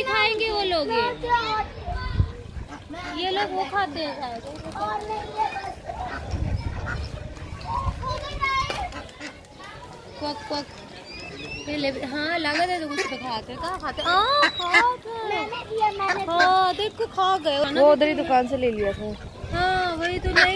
नहीं खाएंगे वो लोग, ये लोग वो खाते हैं शायद। क्वक क्वक पहले हाँ लगा दे तो कुछ तो खाते कहाँ खाते हाँ देखो खा गए वो उधर ही दुकान से ले लिया था। हाँ वही तो नहीं